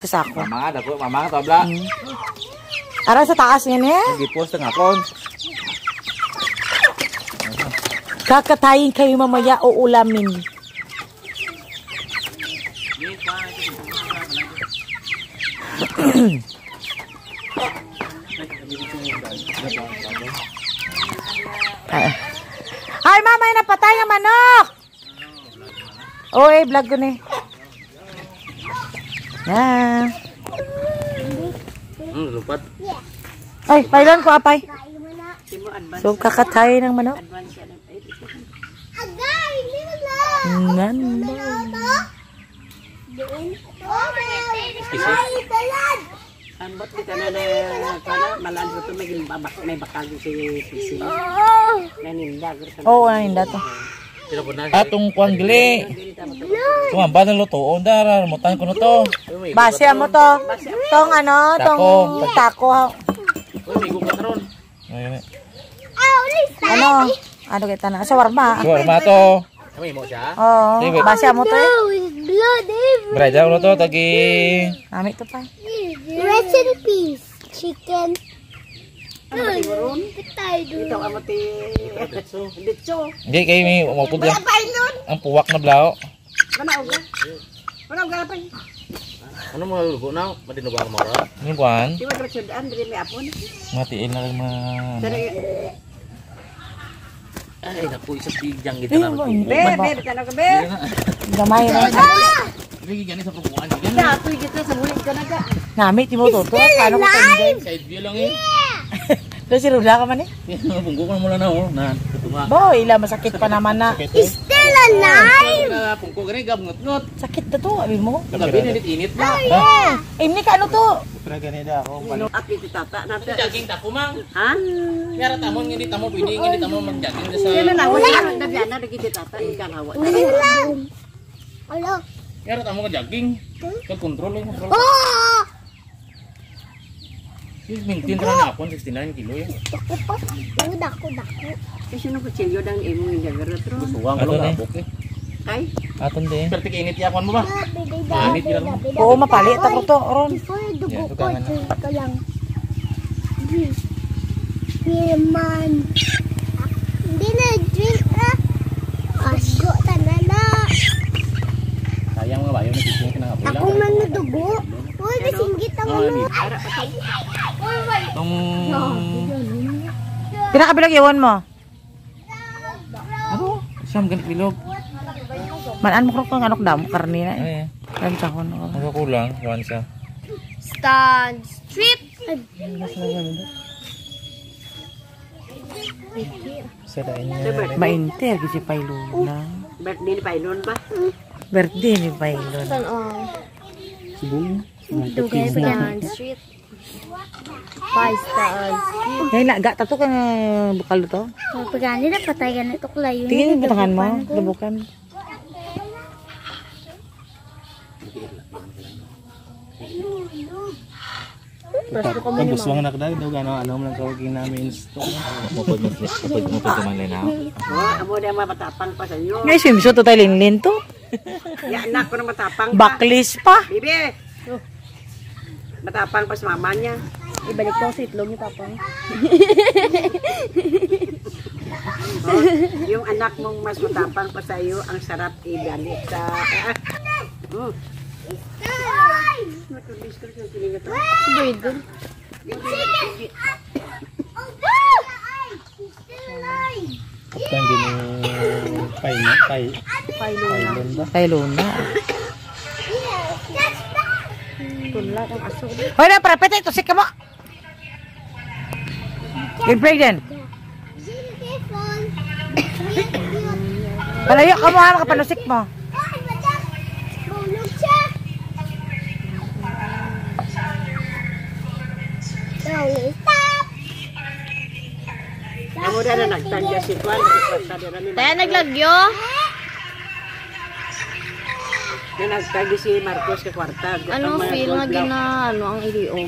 Sa ako. Mama, dako, mama tabla. Ara sa taas niya niya. Nag-post ng akon. Kakatayin kayo mamaya o ulamin. Ay, mama, napatay ang manok. Oy, vlog ko ni. Ah. Lupat. Ay, pailan ko apay. So, kakatay ng manok. Agay, Nan. Ambot di ka na malaan mo ito, may bakal si Pisi. Naninda. Oo, naninda to. Atong kuang gili. Tumamba ng lutoon dara, mutan ko no to. Base mo to. Tong ano, tong tako. Uy, may gugat ron. Ayun. Ano? Ano kita na? Shawarma. Shawarma to. Kami mo siya? Oo. Base mo to. Braja ulo to tagi. Nami to pa. Rest in peace, chicken. Ito ang mati. Ditso. Hindi kayo may umapod yan. Ang puwak na blao. Manaog ka. Manaog ka pa. Ano mo lugo na? Madinugo ang mara? Ano buwan? Di ba kasyudaan, dili may apon. Matiin na lang Ay, naku, isang bigyang kita na. Be, tanong ka, be. Gamay na. Bigyan ganit sa pagkuhan. Datoy kita sa bulit ka na ka. Nami, timo to. Ano ko enjoy? Side view lang eh. Doon si Rula ka man eh. Punggo ko na mula na oh. Boy, ila masakit pa naman na. Still alive. Punggo ka rin, gabngot-ngot. Sakit na to, abi mo. Gabi na init na. Ini ka ano to? Pero ganida ako. At iti tata natin. Jogging ta kumang. Ha? Yara tamon, hindi tamo pwede, hindi tamo mag-jogging sa... Sino na, wala na nabiyana, nagiti tata, ikaw hawa. Hello. Yara tamo ka-jogging. Kag-control eh. Oh! Maintain ka na napon, 69 kilo eh. Dako. Kasi nung kutsilyo dang imong yung jagarotro. Gustuwang ka lang napok eh. Ay? Aton din. Pero tika-init yakon mo ba? Init yun lang. Oo, mapali. Tako to, Ron. Before dugo ko, drink ko lang. Pirman. Hindi na drink ah. Asgo, tanana. Sayang mga bayo, nagising ka na kapila. Ako man na dugo. Uy, kasinggit ang ano. Itong... Pinakabilang iwan mo. Ano? Siyam ganit bilog. Manan mo kung anok damo, karni na eh. Ay, Kan tahon ko. nakakulang. Kuhan siya. Stand strip. Sadain niya. Mainte, si Pailuna. Birthday ni Pailon ba? Birthday ni Pailon. Subong. Dugay Stand strip. 5 stars. Ngayon na, gata to kang bukal to. Pagani na patay ganito ko layo. Tingin yung patangan mo, labukan. Ang gusto nga nakadali daw ano mo lang kawagin namin install. Mupod man na. Amo na matapang pa sa iyo. Ngay swimsuit to tayo linlin to. Ya anak ko na matapang pa. Backlist pa. Bibi. Matapang pa sa mama niya. Ibalik ko sa itlog ni Papa. Yung anak mong mas matapang pa sa iyo, ang sarap ibalik sa... Matulis ko yung kiling ito. Burger. Tang gini pailon ba? Pailuna. Tulat ang aso. Hoy na, para pete, tusik ka mo. I-break din. Palayo ka mo ha, makapanusik mo. Amo na nagtagya si Juan. Tayo naglagyo. Na nagtagya si Marcos ka kwarta. Anong feel nga ano ang iliom?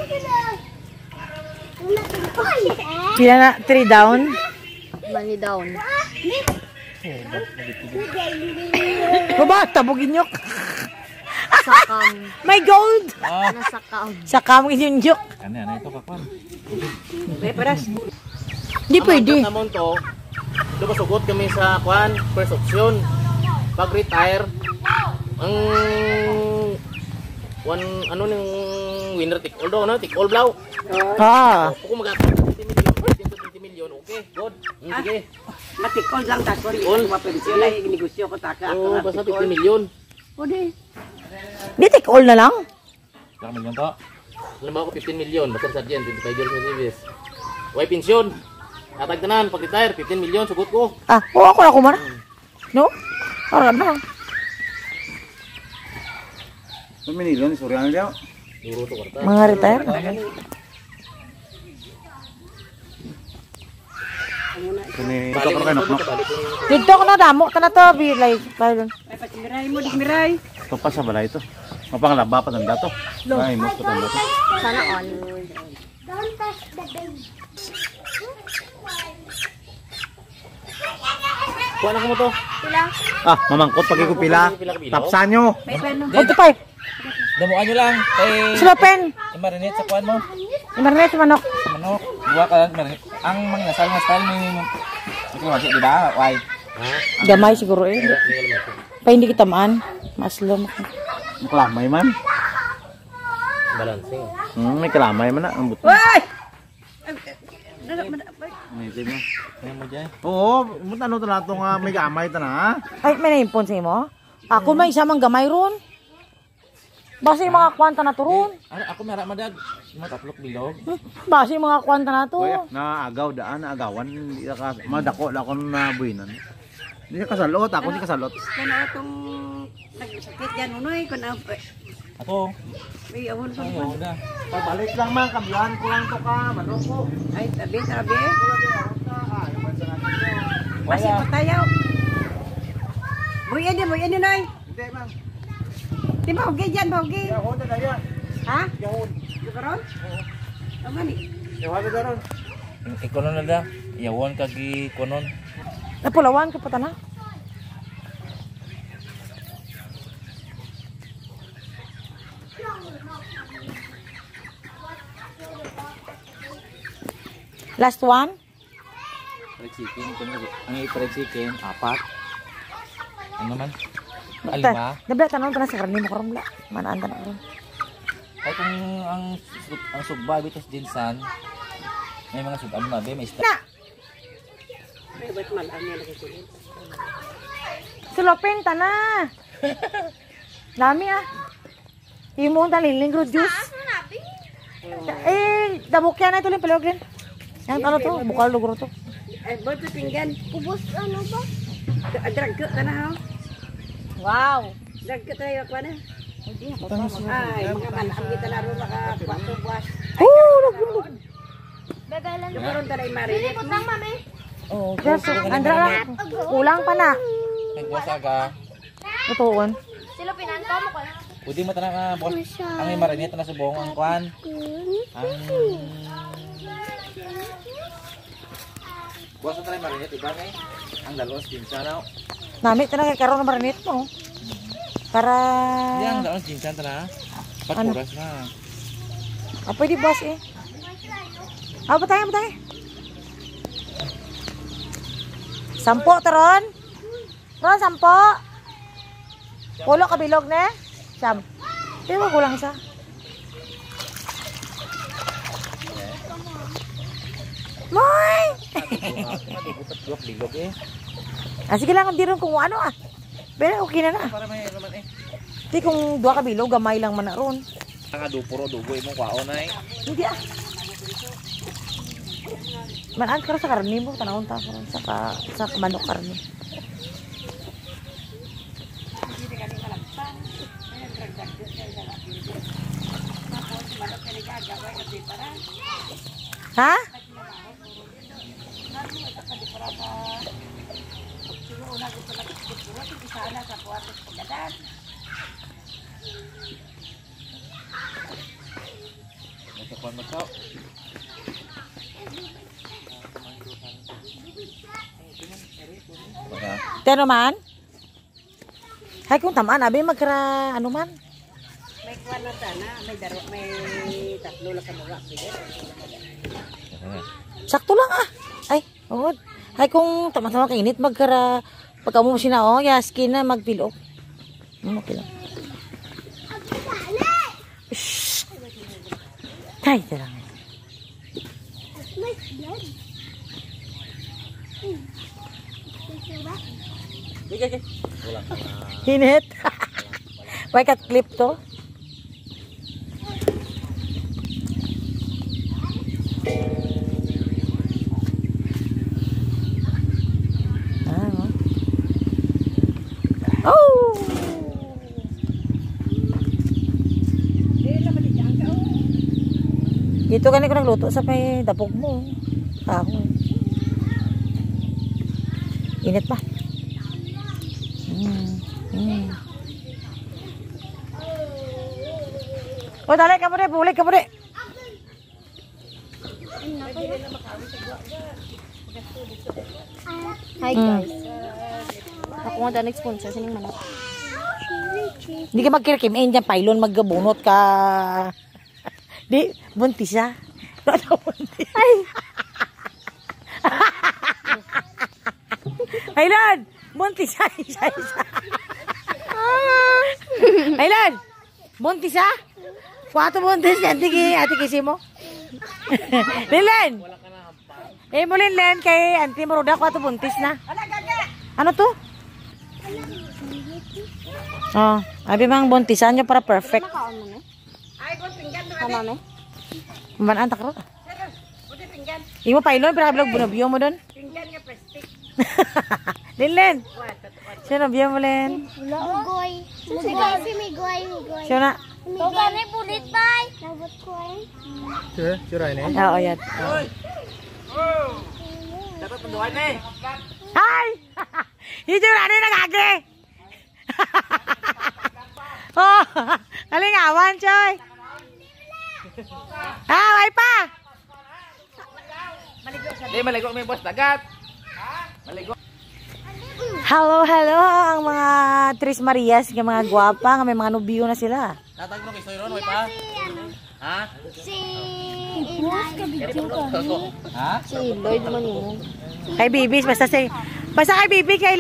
Pila na, 3 down. Money down. Baba, tabugin nyo. Nasakam. May gold. Nasakam. Sa kam inyunjuk. Ano yan, ito kapan. Paras. Di pwede. Namon to, lumasugot kami sa kwan, first option. Pag retire, ang ano ning winner take all daw, no? Take all blaw. Ah. Kung mag-20 million, okay, good. Sige. Matikol lang ta, sorry. All mapensyon ay negosyo ko taka. Oo, basta 50 million. Pwede. Di take all na lang. Ilang million to? Alam mo ako 15 million, basta sa dyan, 25 years of service. Way pensyon. Tatagtanan, pag retire, 15 million, sugot ko. Ah, oo ako na kumara. No? Para na. Minilo ni Surya niya. Duro to kwarta. Mga retire. Kini ito ka nok. Dito ko na damo ka na to. Bilay. Ay patimiray mo, dikmiray. Ito pa sa balay ito. Mapanglaba pa tanda to. Ay, mo pa tanda to. Sana all. Kuha na ko mo to. Ah, mamangkot pag ikupila. Tapsan nyo. Ito pa eh. Damuan nyo lang. Kay Sulapen. i-marinate sa kuhan mo. Imarnet sa manok. Sa manok. Buwa ka lang marinate. Ang mga nasal nga style may masuk, di ba? Why? Gamay siguro eh. Pa hindi kita maan. Maslom ako. Kalamay man. Balancing. May kalamay man na. Ang buto. Ay! May itim na. Kaya mo dyan. Oo, mo tanong to nato nga may gamay ta na. Ay, may naimpon sa imo? Ako may isa mang gamay ron. Basta yung mga kwanta na to ron. Ako merak madad. Mga taplok bilog. Basta yung mga kwanta na to. Kuya, naagaw daan, naagawan, hindi na ka madako la kon na buinan. Hindi ka kasalot, ako hindi kasalot. Kano itong nagsakit yan, unoy, kung Ako. may ahon sa Ayaw na. Pabalik lang man, kambihan ko lang to ka, manok ko. Ay, tabi, tabi. Wala. Basi patayaw. Buyan din, noy. Hindi man. Di ba, hugay dyan, hugay. Yahon na daya. Ha? Yahon. Di ba ron? Ang mani. Yahon na daron. Ikonon na da. Yawon kagi konon. Napulawan ka pa ta na. Last one? Fried chicken. Ang fried chicken, 4. Ano man? Ta, Alima. nabla tanong ta na sa karni mo karon bla. Manaan ta na karon. Ay kung ang sugba bitos dinsan. May mga sugan na be, may isda. Na, Ay, ba't malang niya nagkakulin? sulopin ta na. Nami ah. Imo ta liling ro juice. Eh, dabukyan na ito lang palogren. Yang ano to, bukal lugro to. Ay, ba't ito pinggan? Ubus, ano ba? Drag ka na ha? Wow. Drag ka tayo, ako na. Ay, mga malang kita na rin makakuwato buwas. Oh, Yung karoon tayo marinate mo. Oh, yes, Andra lang. Kulang pa na. nagbuwas aga. Tutuon. Pwede mo tanang nga boss. Ang may marinate na subong ang kwan. Ang buwas na tayo marinate, iba nga eh. Ang dalos dinsan na. Nami ta na kay karon na marinate mo. Para Hindi ang dalos dinsan na. Pagkuras na. pwede boss eh. Batay. Sampo taron. Ron, sampo. Pulo kabilog ne? Sam. Di ba kulang isa? Moy! Bukat bilog eh. Sige lang, hindi rin kung ano ah. Pero okay na na. Para may naman eh. Di kung dua kabilog, gamay lang man na ron. Nga dupuro dugoy mo kwao na eh. Hindi ah. Manaan ka rin sa karni mo, tanawon ta karon sa manok karni. Ha? Nagkakuan mo sao. Pero man? Hay kung tamaan, abi magkara ano man? Wala sana, may tatlo lang kamura. Sakto lang ah. Ay, oh. Ay kung tama-tama kainit magkara pagka mo sina oh, yaskin na magpilok. Okay lang. Shh. Tay, lang. Hinit. May cut clip to. Oh! Dito ka ko nagluto sa may dapog mo. Ako. Init pa. Oh, dali ka mo rin. Bulik ka mo rin. Hi guys. Ako nga daw nag-sponsor sa ning manok. Hindi ka magkirkim. Eh, dyan, pylon, maggabunot ka. Di, buntis siya. Buntis. Ay! Aylan! Buntis siya. Isa. Aylan! Buntis siya? Kwato buntis. Ate kisi mo. Linlen! Eh mo Linlen kay Auntie Maruda. Kwato buntis na. Ano to? Oh, abi mang buntisan nyo para perfect. Nakaon mo na? Tama me? Manaan ta karo. Imo pailon para vlog bunobyo mo don. Linlen. Sino biyo mo Len? Mugoy. Si Migoy. Sino na? Toga na bulit bay. Nabot ko eh. Sure ini. Oo, yan. Dapat penduan nih. Hi! Hijau rani nagage. Oh, kalingawan coy. Ah, may pa. Di maligo may boss dagat. Maligo. Hello ang mga Tris Marias, ng mga gwapa, nga may mga nobyo na sila. Tatag mo kay Soyron may pa. Ha? Si Inay. Ha? Si Lloyd man yun. Kay Bibis, basta kay Bibi, kay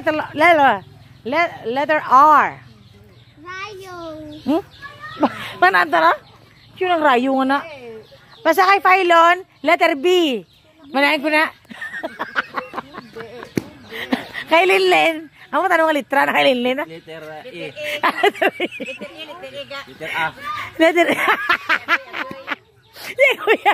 letter R. Rayo. Hmm? Mananta na? Yun ang rayo nga na. Basta kay Phylon, letter B. Manahin ko na. Kay Linlen. Ang mo tanong nga litra na kay Linlen. Liter E. Liter Liter A. Letter Kuya.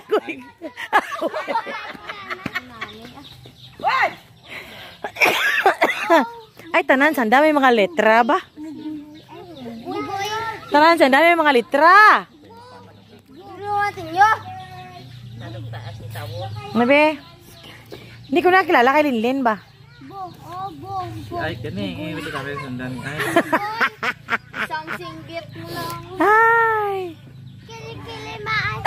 Ay, tanan, sanda may mga letra ba? Mugoy. Tanan, sanda may mga letra. Ruwatin nyo. Nabe, hindi ko nakilala kay Linlen ba? Bong. Ay kani, ito kami sundan ay. Isang singgit mo lang. Ay! Kili maay.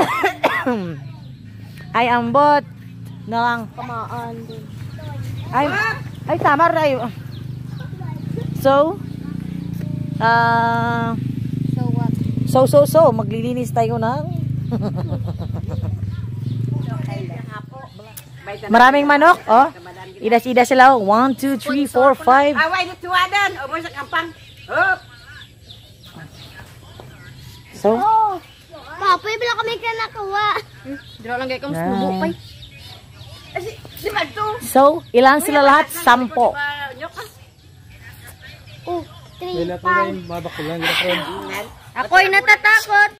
Ay, ambot. Na lang. Kamaan din. Ay, tama rin. So, So what? so, maglilinis tayo ng maraming manok, oh. Idas-idas sila, 1, 2, 3, 4, 5. Away ni tuwadan. O mo sa kampang. Hop. So, Papoy, bila kami ka nakawa. Dira lang kay kang subo pay. Di ba to? so, ilan sila lahat? 10. Oh, 3, 5. Ako'y natatakot.